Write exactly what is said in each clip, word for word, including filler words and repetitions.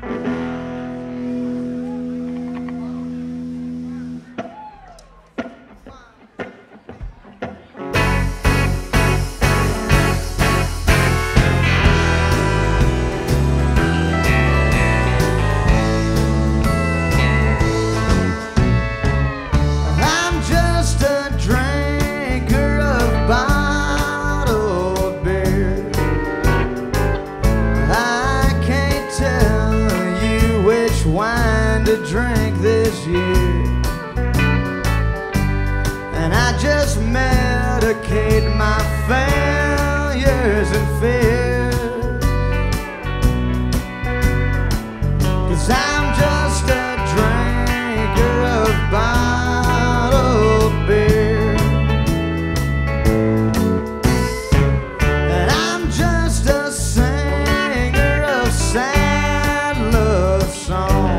To drink this year, and I just medicate my failures and fears, 'cause I'm just a drinker of bottled beer, and I'm just a singer of sad love songs.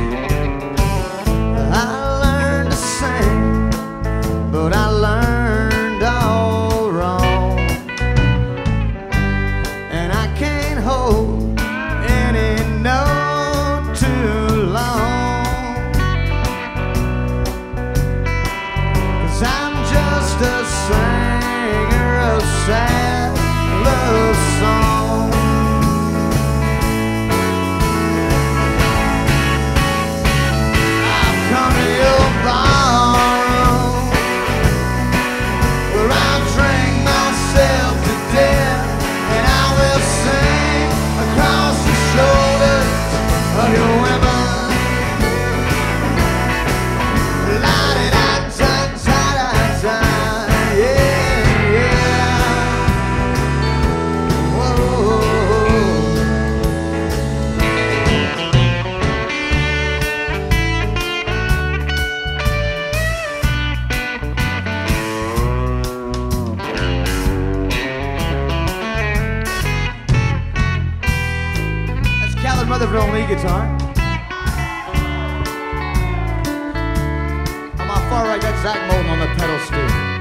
But I learned all wrong, and I can't hold any note too long, 'cause I'm just a singer of sad love songs. I've come to your bar, Rutherford on lead guitar. On my far right, that's Zach Moulton on the pedal steel.